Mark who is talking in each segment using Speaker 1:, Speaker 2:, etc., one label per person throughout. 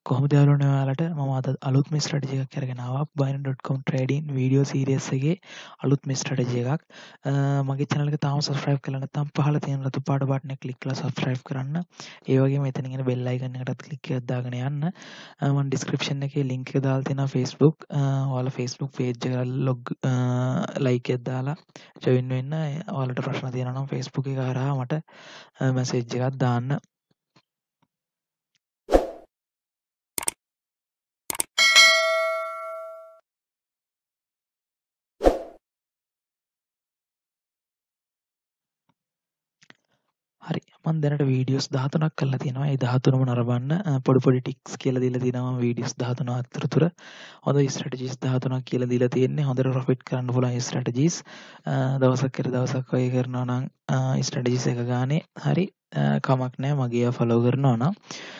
Speaker 1: කොහොමද යාළුවනේ ඔයාලට මම අද අලුත්ම ස්ට්‍රැටජි එකක් අරගෙන ආවා binary.com trading වීඩියෝ සීරීස් එකේ අලුත්ම ස්ට්‍රැටජි එකක්. මගේ channel එක තාම subscribe කරලා නැත්නම් පහළ තියෙන රතු පාට බටන් එක click කරලා subscribe කරන්න. ඒ වගේම එතනින් එන bell icon එකටත් click එකක් දාගෙන යන්න. මම description එකේ link එක දාලා තියෙනවා Facebook. ඔයාලා Facebook page එක like එකක් දාලා join වෙන්න. ඔයාලට ප්‍රශ්න තියෙනවා නම් Facebook එක හරහා මට message එකක් දාන්න. හරි මම දැනට වීඩියෝස් 13ක් කරලා තියෙනවා. ඒ 13ම නරඹන්න පොඩි ටික්ස් කියලා දීලා තියෙනවා මම වීඩියෝස් 13 අතරතුර. හොඳ ස්ට්‍රැටජිස් 13ක් කියලා දීලා තියෙන්නේ. හොඳට ප්‍රොෆිට් කරන්න පුළුවන් ස්ට්‍රැටජිස්. දවසක් කර දවසක් වගේ කරනවා නම් ස්ට්‍රැටජිස් එක ගානේ හරි කමක් නැහැ මගේ ෆලෝ කරනවා නම්.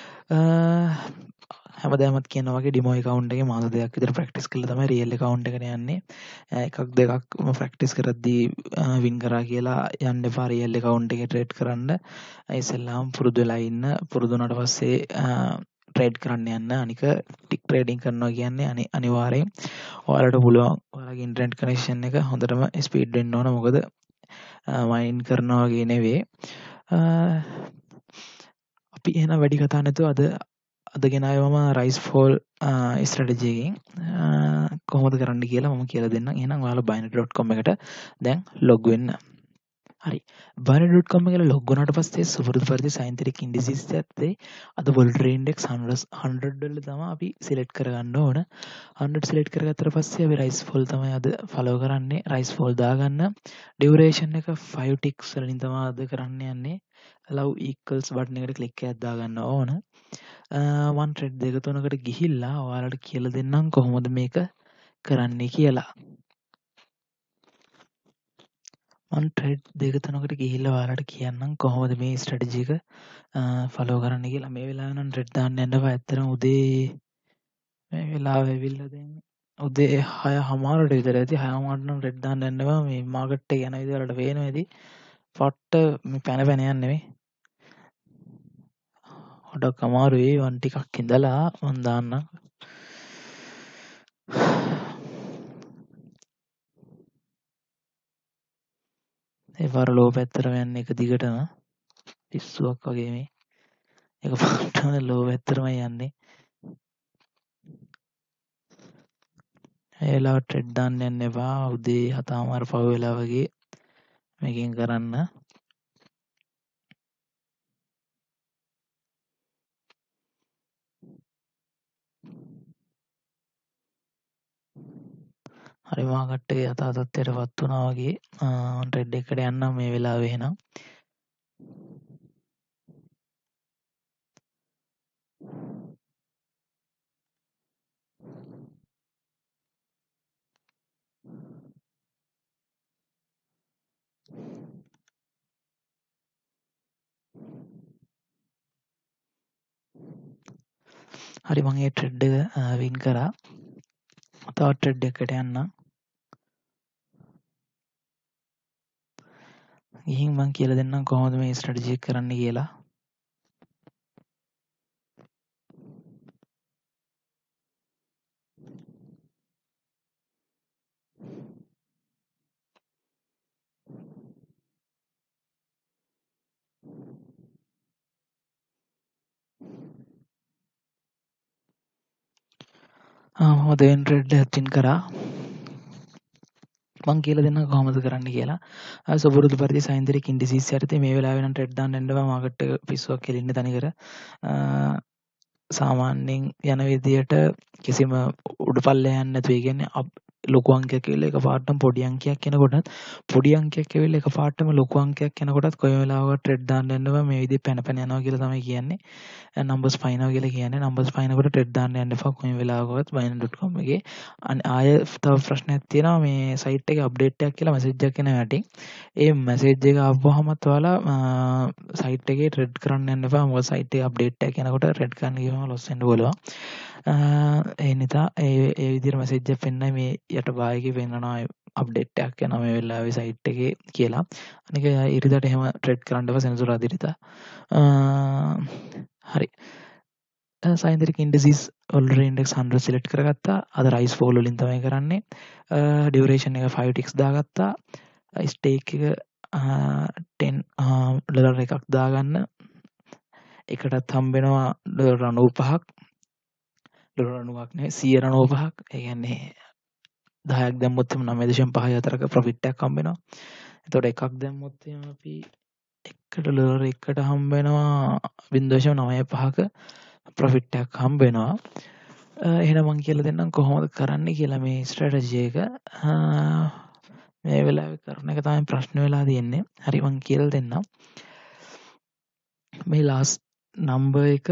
Speaker 1: හැමදාමත් කියනවා වගේ ඩිමෝ account එකේ මාස දෙකක් විතර ප්‍රැක්ටිස් කරලා තමයි රියල් account එකට යන්නේ. එකක් දෙකක් ප්‍රැක්ටිස් කරද්දී වින් කරා කියලා යන්න එපා රියල් account එකේ ට්‍රේඩ් කරන්න. ඉස්සෙල්ලාම පුරුදු වෙලා ඉන්න. පුරුදු වුණාට පස්සේ ට්‍රේඩ් කරන්න යන්න. අනික ටික් ට්‍රේඩින් කරනවා කියන්නේ අනිවාර්යෙන් ඔයාලට පුළුවන් ඔයාලගේ ඉන්ටර්නෙට් කනෙක්ෂන් එක හොඳටම ස්පීඩ් වෙන්න ඕන. මොකද මයින් කරනවා වගේ නෙවෙයි. අපි එහෙනම් වැඩි කතා නැතුව අද ගෙනාවේ මම රයිස් ෆෝල් ස්ට්‍රැටජි එකකින් කොහොමද කරන්න කියලා මම කියලා දෙන්නම්. එහෙනම් ඔයාලා binary.com එකට දැන් ලොග් වෙන්න. හරි. binary.com එකට ලොග් වුණාට පස්සේ සුපුරුදු පරිදි සයින්තිරික් ඉන්ඩිසස් ඇත්තේ අද වොල්ටර් ඉන්ඩෙක්ස් 100 වල තමයි අපි සිලෙක්ට් කරගන්න ඕන. 100 සිලෙක්ට් කරගත්තට පස්සේ අපි රයිස් ෆෝල් තමයි අද ෆලෝ කරන්නේ. රයිස් ෆෝල් දාගන්න. ඩියුරේෂන් එක 5 ටික්ස් වලින් තමයි අද කරන්න යන්නේ. allow equals බටන් එකට ක්ලික් එකක් දාගන්න ඕන. මම ට්‍රෙඩ් දෙක තුනකට ගිහිල්ලා ඔයාලට කියලා දෙන්නම් කොහොමද මේක කරන්නේ කියලා. මම ට්‍රෙඩ් දෙක තුනකට ගිහිල්ලා ඔයාලට කියන්නම් කොහොමද මේ ස්ට්‍රැටජි එක ෆලෝ කරන්න කියලා. මේ වෙලාවේ නම් ට්‍රෙඩ් දාන්න යන්න බෑ. ඇත්තටම උදේ මේ වෙලාව ඇවිල්ලා දැන් උදේ 6:00ට විතර ඇති. 6:00ට නම් ට්‍රෙඩ් දාන්න යන්න බෑ. මේ මාකට් එක යන විදිහ වලට පේනවා ඇති. පට්ට මේ පැන යන්නේ නෙමෙයි. ගොඩක් අමාරුයි. වන් ටිකක් ඉඳලා මම දාන්නම්. ඒ පාර ලෝ පැත්තටම යන්නේ එක දිගටම පිස්සුවක් වගේ මේ. එක පාරටම ලෝ පැත්තටමයි යන්නේ. ඒ වෙලාවට ට්‍රෙඩ් දාන්න යන්න එපා. උදේ 7:00 පහු වෙලා වගේ මේකෙන් කරන්න. හරි මාකට් එක යථා තත්ත්වයටපත් වුණා වගේ. ට්‍රෙඩ් එකට යන්නම් මේ වෙලාවේ එහෙනම්. හරි මම මේ ට්‍රෙඩ් එක වින් කරා. තවත් ට්‍රෙඩ් එකකට යන්නම්. ගිහින් මම කියලා දෙන්නම් කොහොමද මේ ස්ට්‍රැටජි එක කරන්න කියලා. මම දෙවෙනි ට්‍රෙඩ් එකත් වින් කරා. මං කියලා දෙන්නම් කොහොමද කරන්න කියලා. සුපුරුදු පරිදි සයින්තිරික් ඉන්ඩිසස් යටතේ මේ වෙලාවේ නම් ට්‍රෙඩ් දාන්න යන්න බෑ. මාකට් එක පිස්සුවක් කෙලින්න තනිකර. සාමාන්‍යයෙන් යන විදියට කිසිම උඩ පල්ලෙහා යන්නේ නැතුව, ඒ කියන්නේ ලොකු අංකයක් ඇවිල්ලා එකපාරටම පොඩි අංකයක් එනකොටත්, පොඩි අංකයක් ඇවිල්ලා එකපාරටම ලොකු අංකයක් එනකොටත් කොයි වෙලාවකවත් ට්‍රෙඩ් දාන්න යන්න බෑ. මේ විදිහට පැන යනවා කියලා තමයි කියන්නේ. නම්බර්ස් පයින්නවා කියලා කියන්නේ. නම්බර්ස් පයින්නකොට ට්‍රෙඩ් දාන්න යන්න එපා කොයි වෙලාවකවත් binary.com එකේ. ආය තව ප්‍රශ්නයක් තියෙනවා. මේ සයිට් එකේ අප්ඩේට් එකක් කියලා මැසේජ් එකක් එනවා යටින්. ඒ මැසේජ් එක ආවමත් ඔයාලා සයිට් එකේ ට්‍රෙඩ් කරන්න යන්න එපා. මොකද සයිට් එකේ අප්ඩේට් එකක් එනකොට ට්‍රෙඩ් කරන්න ගියම ලොස් වෙන්න පුළුවන්. ඒ නිසා ඒ විදිහට මැසේජ් එකක් පෙන්නයි මේ යට බාර් එකේ පෙන්නනවා අප්ඩේට් එකක් යනවා මේ වෙලාවේ සයිට් එකේ කියලා. අනික ඉරිදට එහෙම ට්‍රෙඩ් කරන්න එපා. සෙනසුරාදා ඉරිදා. හරි. සයින්දරික ඉන්ඩිසිස් වල ඉන්ඩෙක්ස් 100 සිලෙක්ට් කරගත්තා. අද රයිස් ෆෝල් වලින් තමයි කරන්නේ. ඩියුරේෂන් එක 5 ටික්ස් දාගත්තා. ස්ටේක් එක $10 එකක් දාගන්න. එකටත් හම්බෙනවා $95ක්. $95ක් නෙවෙයි 195ක්. ඒ කියන්නේ 10ක් දැම්මොත් 9.54ක ප්‍රොෆිට් එකක් හම්බෙනවා. එතකොට එකක් දැම්මොත් අපි එකට ඩොලර් එකට හම්බෙනවා 0.95ක ප්‍රොෆිට් එකක් හම්බෙනවා. එහෙනම් මම කියලා දෙන්නම් කොහොමද කරන්න කියලා මේ ස්ට්‍රැටජි එක. මේ වෙලාවේ කරන එක තමයි ප්‍රශ්න වෙලා තියෙන්නේ. හරි මම කියලා දෙන්නම්. මේ ලාස්ට් නම්බර් එක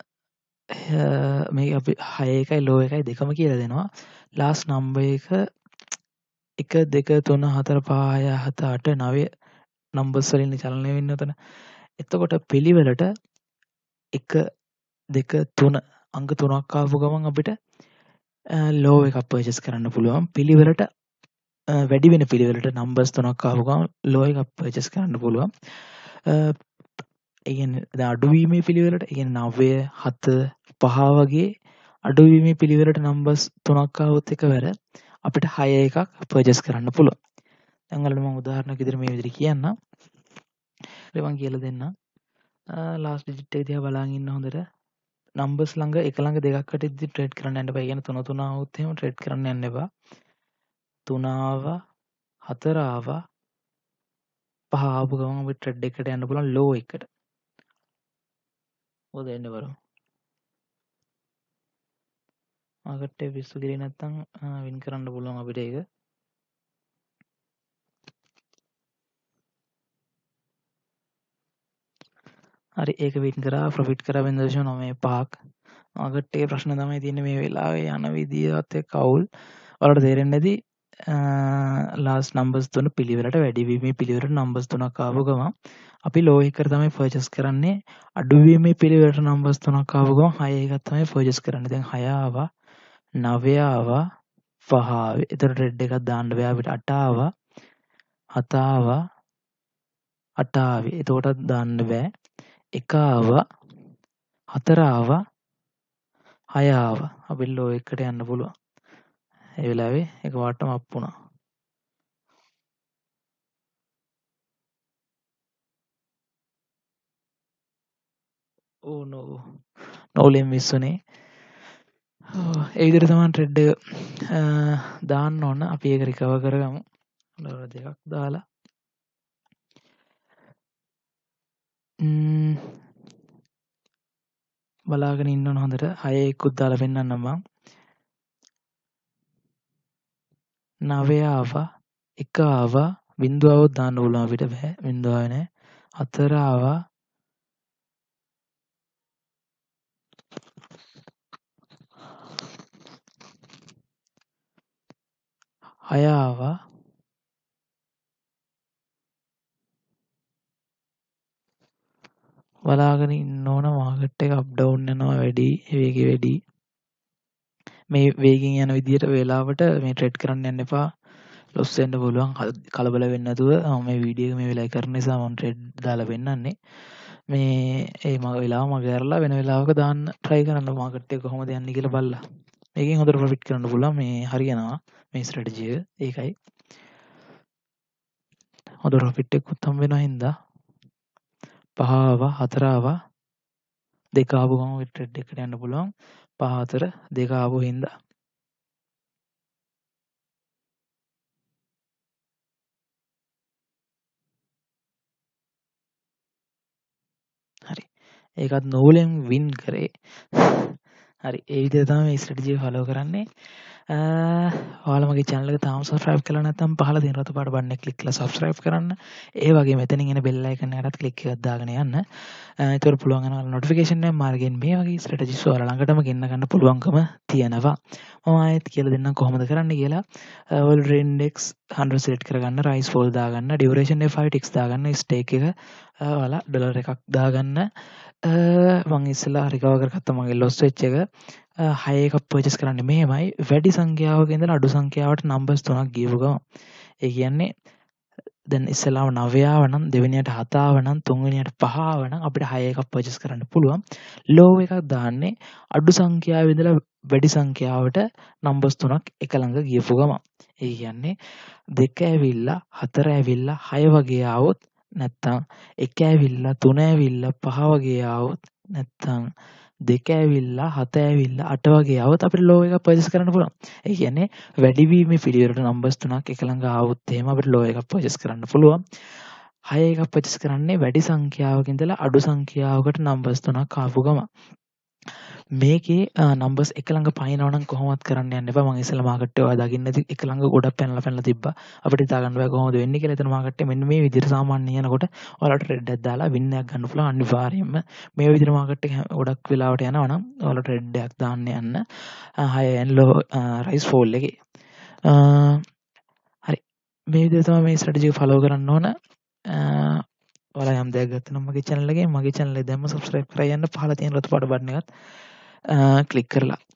Speaker 1: මේ අපි 6 එකයි ලෝ එකයි දෙකම කියලා දෙනවා. ලාස්ට් නම්බර් එක 1 2 3 4 5 6 7 8 9 නම්බර්ස් වලින් චලනය වෙන්නේ උතන. එතකොට පිළිවෙලට 1 2 3 අංක 3ක් ආපු ගමන් අපිට ලෝ එකක් පර්චේස් කරන්න පුළුවන්. පිළිවෙලට වැඩි වෙන පිළිවෙලට නම්බර්ස් 3ක් ආපු ගමන් ලෝ එකක් පර්චේස් කරන්න පුළුවන්. ඒ කියන්නේ අඩුවීමේ පිළිවෙලට ඒ කියන්නේ 9 7 5 වගේ අඩුවීමේ පිළිවෙලට නම්බර්ස් 3ක් ආවොත් එකවර අපිට 6 එකක් පර්චේස් කරන්න පුළුවන්. දැන් වලට මම උදාහරණයක් විදිහට මේ විදිහට කියන්නම්. මම කියලා දෙන්නම්. ලාස්ට් ඩිජිට් එක දිහා බලන් ඉන්න හොඳට. නම්බර්ස් ළඟ එක ළඟ දෙකක් වටිද්දි ට්‍රේඩ් කරන්න යන්න එපා. ඒ කියන්නේ 3 3 આવුත් එහෙම ට්‍රේඩ් කරන්න යන්න එපා. 3 ආවා 4 ආවා 5 ආපු ගමන් අපි ට්‍රේඩ් එකට යන්න පුළුවන් ලෝ එකට. මොකද වෙන්නේ බලමු. මාකට් එක පිස්සු ගිරේ නැත්තම් වින් කරන්න පුළුවන් අපිට ඒක. හරි ඒක වින් කරා ප්‍රොෆිට් කරා 0.95ක්. මාකට් එකේ ප්‍රශ්න තමයි තියෙන්නේ මේ වෙලාවේ යන විදියත් එක්ක අවුල්. ඔයාලට තේරෙන්නේ නැති ලාස්ට් නම්බර්ස් තුන පිළිවෙලට වැඩි වීමේ පිළිවෙලට නම්බර්ස් තුනක් ආව ගමන් අපි ලෝ එකට තමයි පර්චේස් කරන්නේ. අඩු වීමේ පිළිවෙලට නම්බර්ස් තුනක් ආව ගමන් 6 එකක් තමයි පර්චේස් කරන්නේ. දැන් 6 ආවා 9 ආවා 5 ආවේ. ඒතර රෙඩ් එකක් දාන්න බෑ අපිට 8 ආවා 7 ආවා 8 ආවේ. එතකොටත් දාන්න බෑ. 1 ආවා 4 ආවා 6 ආවා. අපි ලෝ එකට යන්න පුළුවන්. ඒ වෙලාවේ එකපාරටම අප් වුණා. ඕ නෝ නෝලෙන් මිස් වුණේ. ඒ විදිහට තමයි ට්‍රෙඩ් එක දාන්න ඕන. අපි ඒක රිකවර් කරගමු. ඩොලර් දෙකක් දාලා බලාගෙන ඉන්න ඕන හොඳට. 6 එකකුත් දාලා පෙන්නන්නම් මම. 9 ආවා 1 ආවා බිංදුවවත් දාන්න පුළුවන් අපිට බෑ. බිංදුව ආවේ නෑ. 4 ආවා 6 ආවා බලාගෙන ඉන්න ඕන. මාකට් එක අප් ඩවුන් යනවා වැඩි වේගෙ වැඩි. මේ වේගෙන් යන විදිහට වෙලාවට මේ ට්‍රේඩ් කරන්න යන්න එපා. ලොස් වෙන්න පුළුවන්. කලබල වෙන්නේ නැතුව මේ වීඩියෝ එක මේ වෙලාවේ කරන නිසා මම ට්‍රේඩ් දාලා පෙන්නන්නේ. මේ ඒ වෙලාව මග ඇරලා වෙන වෙලාවක දාන්න try කරන්න මාකට් එක කොහොමද යන්නේ කියලා බලලා. මේකෙන් හොඳට ප්‍රොෆිට් කරන්න පුළුවන්. මේ හරියනවා මේ ස්ට්‍රැටජි එක. ඒකයි. හොඳ ප්‍රොෆිට් එකකුත් හම්බ වෙනවා හින්දා 5 ආවා 4 ආවා 2 ආපු ගමන් ඔය ට්‍රේඩ් එකට යන්න පුළුවන්. 5 4 2 ආපු හින්දා. හරි. ඒකත් නෝලෙන් වින් කරේ. හරි. ඒ විදිහට තමයි මේ ස්ට්‍රැටජි එක ෆලෝ කරන්නේ. ඔයාලා මගේ channel එක තාම subscribe කරලා නැත්නම් පහළ තියෙන රතු පාට බටන් එක click කරලා subscribe කරන්න. ඒ වගේම මෙතනින් එන bell icon එකටත් click එකක් දාගෙන යන්න. ඒතකොට පුළුවන් වෙනවා notification එක මාර්ගයෙන් මේ වගේ strategies ඔයාලා ළඟටම ගෙන්න ගන්න පුළුවන්කම තියෙනවා. මම ආයෙත් කියලා දෙන්නම් කොහොමද කරන්න කියලා. world index 100 select කරගන්න, rise fall දාගන්න, duration එක 5 ticks දාගන්න, stake එක ඔයාලා ඩොලර් එකක් දාගන්න. මම ඉස්සෙල්ලා recover කරගත්තා මගේ loss වෙච්ච එක. 6 එකක් පර්චේස් කරන්නේ මෙහෙමයි. වැඩි සංඛ්‍යාවක ඉඳලා අඩු සංඛ්‍යාවට නම්බර්ස් 3ක් ගියපු ගමන්. ඒ කියන්නේ දැන් ඉස්සෙල්ලාම 9 ආව නම් දෙවෙනියට 7 ආව නම් තුන්වෙනියට 5 ආව නම් අපිට 6 එකක් පර්චේස් කරන්න පුළුවන්. ලෝ එකක් දාන්නේ අඩු සංඛ්‍යාවේ ඉඳලා වැඩි සංඛ්‍යාවට නම්බර්ස් තුනක් එක ළඟ ගියපු ගමන්. ඒ කියන්නේ 2 ඇවිල්ලා 4 ඇවිල්ලා 6 වගේ ආවොත් නැත්තම් 1 ඇවිල්ලා 3 ඇවිල්ලා 5 වගේ ආවොත් නැත්තම් 2 ඇවිල්ලා 7 ඇවිල්ලා 8 වගේ ආවොත් අපිට ලෝ එකක් පර්චේස් කරන්න පුළුවන්. ඒ කියන්නේ වැඩිවීමේ පිළිවෙලට නම්බර්ස් තුනක් එක ළඟ ආවොත් එහෙම අපිට ලෝ එකක් පර්චේස් කරන්න පුළුවන්. 6 එකක් පර්චේස් කරන්නේ වැඩි සංඛ්‍යාවක ඉඳලා අඩු සංඛ්‍යාවකට නම්බර්ස් තුනක් ආපු ගමන්. මේකේ නම්බර්ස් එක ළඟ පනිනවා නම් කොහොමවත් කරන්න යන්න එපා. මම ඉස්සෙල්ලා මාකට් එක ඔයා දකින්න ඇති එක ළඟ ගොඩක් පැනලා තිබ්බා. අපිට හිතා ගන්න බෑ කොහොමද වෙන්නේ කියලා. එතන මාකට් එක මෙන්න මේ විදිහට සාමාන්‍ය යනකොට ඔයාලට රෙඩ් එකක් දාලා වින් එකක් ගන්න පුළුවන් අනිවාර්යයෙන්ම. මේ විදිහට මාකට් එක ගොඩක් වෙලාවට යනවා නම් ඔයාලට රෙඩ් එකක් දාන්න යන්න. high and low rise fall එකේ. හරි. මේ විදිහට තමයි මේ ස්ට්‍රැටජි එක ෆලෝ කරන්න ඕන. ඔයාලා යම් දෙයක් ගත්තා නම් මගේ channel එකේ දැම්ම subscribe කරලා යන්න පහළ තියෙන රතු පාට බටන් එකත් ක්ලික් කරලා